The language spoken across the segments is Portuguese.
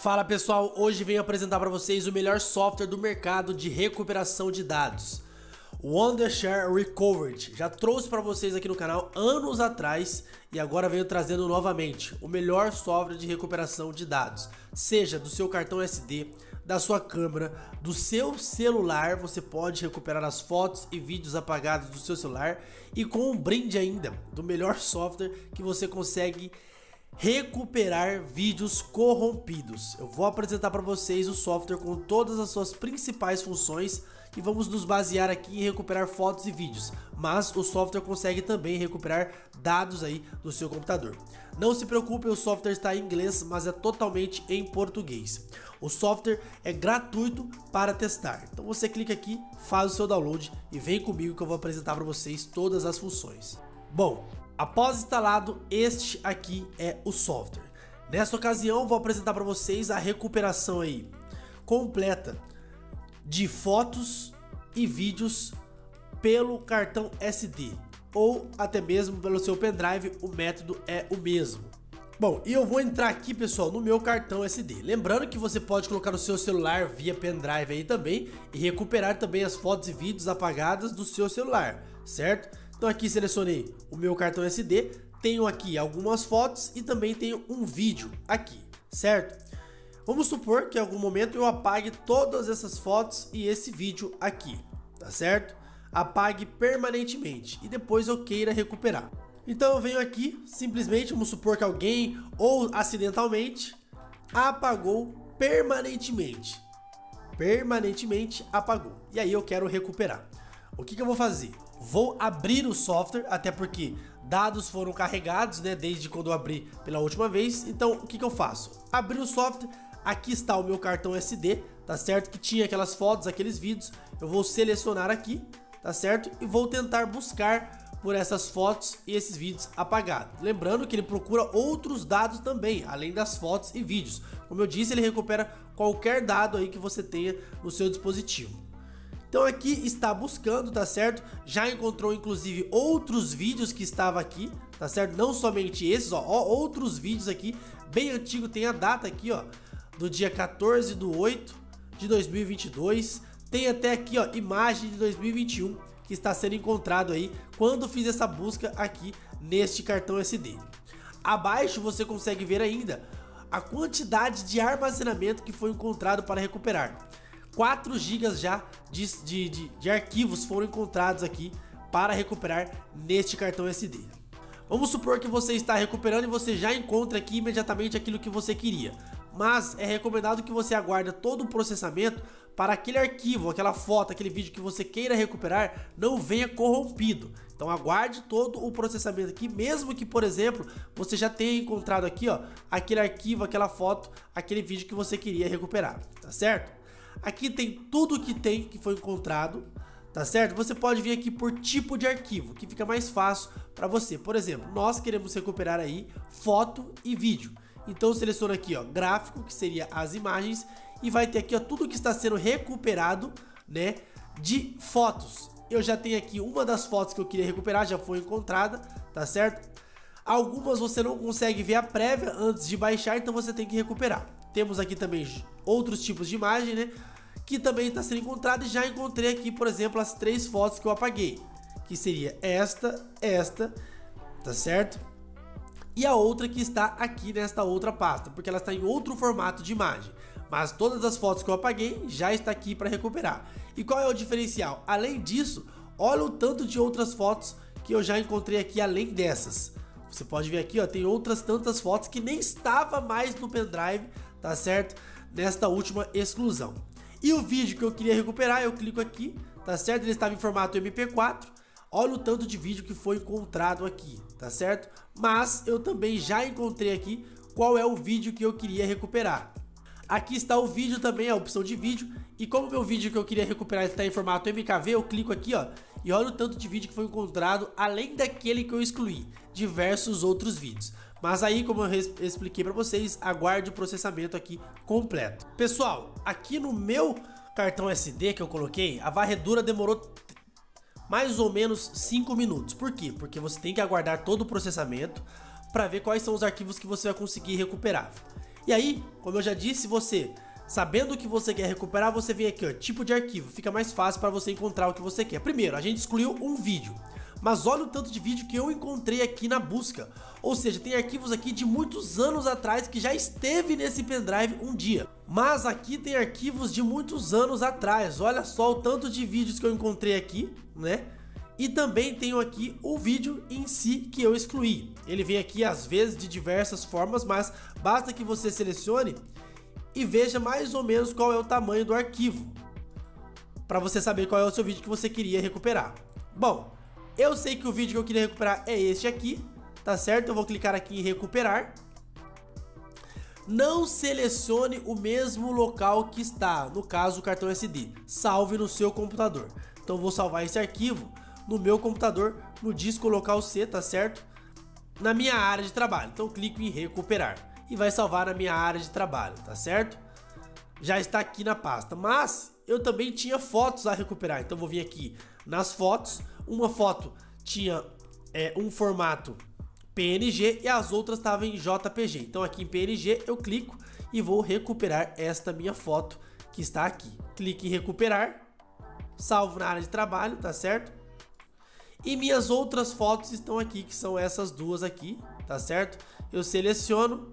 Fala pessoal, hoje venho apresentar para vocês o melhor software do mercado de recuperação de dados, o Wondershare Recovered. Já trouxe para vocês aqui no canal anos atrás e agora venho trazendo novamente o melhor software de recuperação de dados, seja do seu cartão SD, da sua câmera, do seu celular. Você pode recuperar as fotos e vídeos apagados do seu celular e com um brinde ainda do melhor software que você consegue recuperar vídeos corrompidos. Eu vou apresentar para vocês o software com todas as suas principais funções e vamos nos basear aqui em recuperar fotos e vídeos, mas o software consegue também recuperar dados aí do seu computador. Não se preocupe, o software está em inglês, mas é totalmente em português. O software é gratuito para testar, então você clica aqui, faz o seu download e vem comigo que eu vou apresentar para vocês todas as funções. Bom, após instalado, este aqui é o software. Nessa ocasião vou apresentar para vocês a recuperação aí completa de fotos e vídeos pelo cartão SD ou até mesmo pelo seu pendrive. O método é o mesmo. Bom, e eu vou entrar aqui, pessoal, no meu cartão SD. Lembrando que você pode colocar no seu celular via pendrive aí também e recuperar também as fotos e vídeos apagadas do seu celular, certo? Então aqui selecionei o meu cartão SD, tenho aqui algumas fotos e também tenho um vídeo aqui, certo? Vamos supor que em algum momento eu apague todas essas fotos e esse vídeo aqui, tá certo? Apague permanentemente e depois eu queira recuperar. Então eu venho aqui, simplesmente vamos supor que alguém ou acidentalmente apagou permanentemente. Permanentemente apagou. E aí eu quero recuperar. O que eu vou fazer? Vou abrir o software, até porque dados foram carregados, né, desde quando eu abri pela última vez. Então o que eu faço? Abrir o software, aqui está o meu cartão SD, tá certo? Que tinha aquelas fotos, aqueles vídeos. Eu vou selecionar aqui, tá certo? E vou tentar buscar por essas fotos e esses vídeos apagados. Lembrando que ele procura outros dados também, além das fotos e vídeos. Como eu disse, ele recupera qualquer dado aí que você tenha no seu dispositivo. Então aqui está buscando, tá certo? Já encontrou inclusive outros vídeos que estavam aqui, tá certo? Não somente esses, ó, outros vídeos aqui, bem antigo, tem a data aqui, ó, do dia 14/8/2022. Tem até aqui, ó, imagem de 2021 que está sendo encontrado aí quando fiz essa busca aqui neste cartão SD. Abaixo você consegue ver ainda a quantidade de armazenamento que foi encontrado para recuperar. 4 GB já de arquivos foram encontrados aqui para recuperar neste cartão SD. Vamos supor que você está recuperando e você já encontra aqui imediatamente aquilo que você queria. Mas é recomendado que você aguarde todo o processamento para aquele arquivo, aquela foto, aquele vídeo que você queira recuperar não venha corrompido. Então aguarde todo o processamento aqui, mesmo que, por exemplo, você já tenha encontrado aqui, ó, aquele arquivo, aquela foto, aquele vídeo que você queria recuperar, tá certo? Aqui tem tudo que foi encontrado, tá certo? Você pode vir aqui por tipo de arquivo, que fica mais fácil para você. Por exemplo, nós queremos recuperar aí foto e vídeo. Então seleciona aqui, ó, gráfico, que seria as imagens, e vai ter aqui, ó, tudo que está sendo recuperado, né, de fotos. Eu já tenho aqui uma das fotos que eu queria recuperar, já foi encontrada, tá certo? Algumas você não consegue ver a prévia antes de baixar, então você tem que recuperar. Temos aqui também outros tipos de imagem, né, que também está sendo encontrado, e já encontrei aqui, por exemplo, as 3 fotos que eu apaguei, que seria esta, tá certo? E a outra que está aqui nesta outra pasta, porque ela está em outro formato de imagem. Mas todas as fotos que eu apaguei já está aqui para recuperar. E qual é o diferencial? Além disso, olha o tanto de outras fotos que eu já encontrei aqui além dessas. Você pode ver aqui, ó, tem outras tantas fotos que nem estava mais no pendrive, tá certo? Nesta última exclusão. E o vídeo que eu queria recuperar, eu clico aqui, tá certo? Ele estava em formato MP4. Olha o tanto de vídeo que foi encontrado aqui, tá certo? Mas eu também já encontrei aqui qual é o vídeo que eu queria recuperar. Aqui está o vídeo também, a opção de vídeo. E como o meu vídeo que eu queria recuperar está em formato MKV, eu clico aqui, ó, e olha o tanto de vídeo que foi encontrado, além daquele que eu excluí, diversos outros vídeos. Mas aí, como eu expliquei para vocês, aguarde o processamento aqui completo. Pessoal, aqui no meu cartão SD que eu coloquei, a varredura demorou mais ou menos 5 minutos. Por quê? Porque você tem que aguardar todo o processamento para ver quais são os arquivos que você vai conseguir recuperar. E aí, como eu já disse, você, sabendo o que você quer recuperar, você vem aqui, ó, tipo de arquivo, fica mais fácil para você encontrar o que você quer. Primeiro, a gente excluiu um vídeo, mas olha o tanto de vídeo que eu encontrei aqui na busca. Ou seja, tem arquivos aqui de muitos anos atrás que já esteve nesse pendrive um dia. Mas aqui tem arquivos de muitos anos atrás, olha só o tanto de vídeos que eu encontrei aqui, né? E também tenho aqui o vídeo em si que eu excluí. Ele vem aqui às vezes de diversas formas, mas basta que você selecione e veja mais ou menos qual é o tamanho do arquivo, para você saber qual é o seu vídeo que você queria recuperar. Bom, eu sei que o vídeo que eu queria recuperar é este aqui, tá certo? Eu vou clicar aqui em recuperar. Não selecione o mesmo local que está, no caso o cartão SD, salve no seu computador. Então vou salvar esse arquivo no meu computador, no disco local C, tá certo? Na minha área de trabalho, então clico em recuperar e vai salvar na minha área de trabalho, tá certo? Já está aqui na pasta, mas eu também tinha fotos a recuperar, então vou vir aqui nas fotos. Uma foto tinha um formato PNG e as outras estavam em JPG. Então aqui em PNG eu clico e vou recuperar esta minha foto que está aqui. Clique em recuperar, salvo na área de trabalho, tá certo? E minhas outras fotos estão aqui, que são essas duas aqui, tá certo? Eu seleciono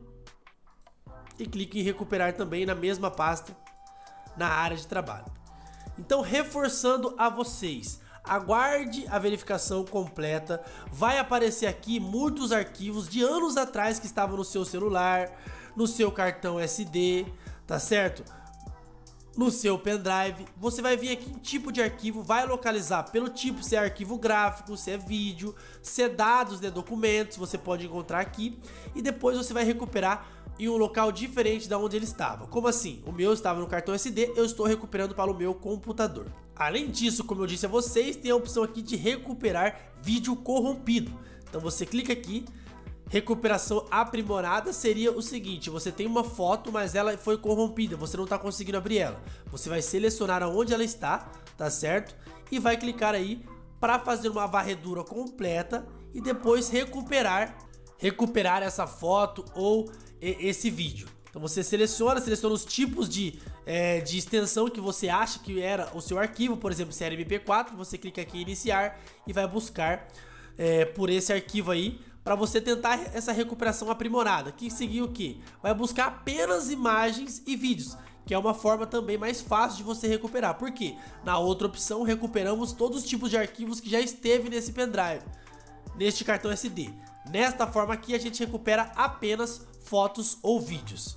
e clico em recuperar também na mesma pasta, na área de trabalho. Então, reforçando a vocês, aguarde a verificação completa. Vai aparecer aqui muitos arquivos de anos atrás que estavam no seu celular, no seu cartão SD, tá certo? No seu pendrive. Você vai vir aqui em tipo de arquivo, vai localizar pelo tipo, se é arquivo gráfico, se é vídeo, se é dados de documentos, você pode encontrar aqui. E depois você vai recuperar em um local diferente da onde ele estava. Como assim? O meu estava no cartão SD, eu estou recuperando para o meu computador. Além disso, como eu disse a vocês, tem a opção aqui de recuperar vídeo corrompido. Então você clica aqui. Recuperação aprimorada seria o seguinte: você tem uma foto, mas ela foi corrompida, você não está conseguindo abrir ela. Você vai selecionar aonde ela está, tá certo? E vai clicar aí para fazer uma varredura completa e depois recuperar essa foto ou esse vídeo. Então você seleciona os tipos de extensão que você acha que era o seu arquivo. Por exemplo, se era MP4, você clica aqui em iniciar e vai buscar por esse arquivo aí, para você tentar essa recuperação aprimorada, que seguir o que? Vai buscar apenas imagens e vídeos, que é uma forma também mais fácil de você recuperar. Por quê? Na outra opção recuperamos todos os tipos de arquivos que já esteve nesse pendrive, neste cartão SD. Nesta forma aqui a gente recupera apenas fotos ou vídeos.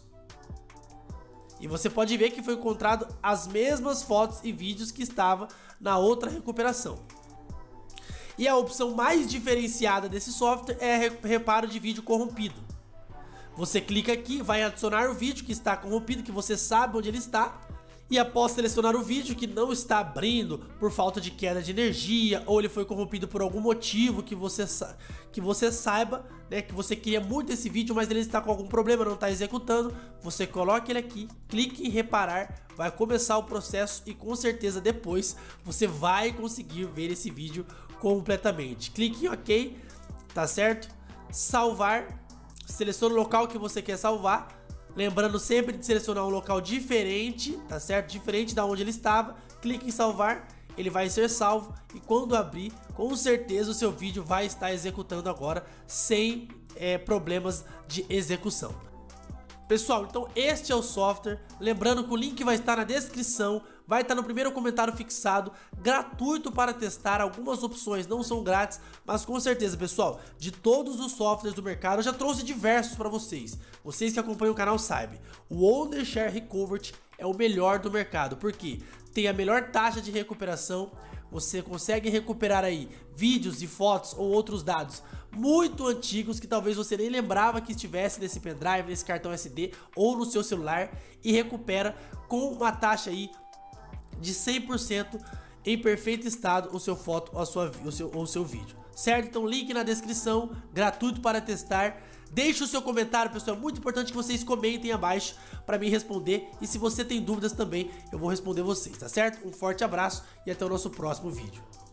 E você pode ver que foi encontrado as mesmas fotos e vídeos que estava na outra recuperação. E a opção mais diferenciada desse software é reparo de vídeo corrompido. Você clica aqui, vai adicionar o vídeo que está corrompido, que você sabe onde ele está. E após selecionar o vídeo que não está abrindo por falta de queda de energia, ou ele foi corrompido por algum motivo que você saiba, né, que você queria muito esse vídeo, mas ele está com algum problema, não está executando, você coloca ele aqui, clique em reparar, vai começar o processo e com certeza depois você vai conseguir ver esse vídeo completamente. Clique em OK, tá certo? Salvar, seleciona o local que você quer salvar. Lembrando sempre de selecionar um local diferente, tá certo? Diferente da onde ele estava. Clique em salvar, ele vai ser salvo e quando abrir, com certeza o seu vídeo vai estar executando agora sem problemas de execução. Pessoal, então este é o software. Lembrando que o link vai estar na descrição, vai estar no primeiro comentário fixado, gratuito para testar. Algumas opções não são grátis, mas com certeza, pessoal, de todos os softwares do mercado, eu já trouxe diversos para vocês. Vocês que acompanham o canal sabem, o Wondershare Recovery é o melhor do mercado, porque tem a melhor taxa de recuperação. Você consegue recuperar aí vídeos e fotos ou outros dados muito antigos que talvez você nem lembrava que estivesse nesse pendrive, nesse cartão SD ou no seu celular, e recupera com uma taxa aí de 100% em perfeito estado o seu foto ou o seu vídeo, certo? Então link na descrição, gratuito para testar. Deixe o seu comentário, pessoal, é muito importante que vocês comentem abaixo para mim responder, e se você tem dúvidas também eu vou responder vocês, tá certo? Um forte abraço e até o nosso próximo vídeo.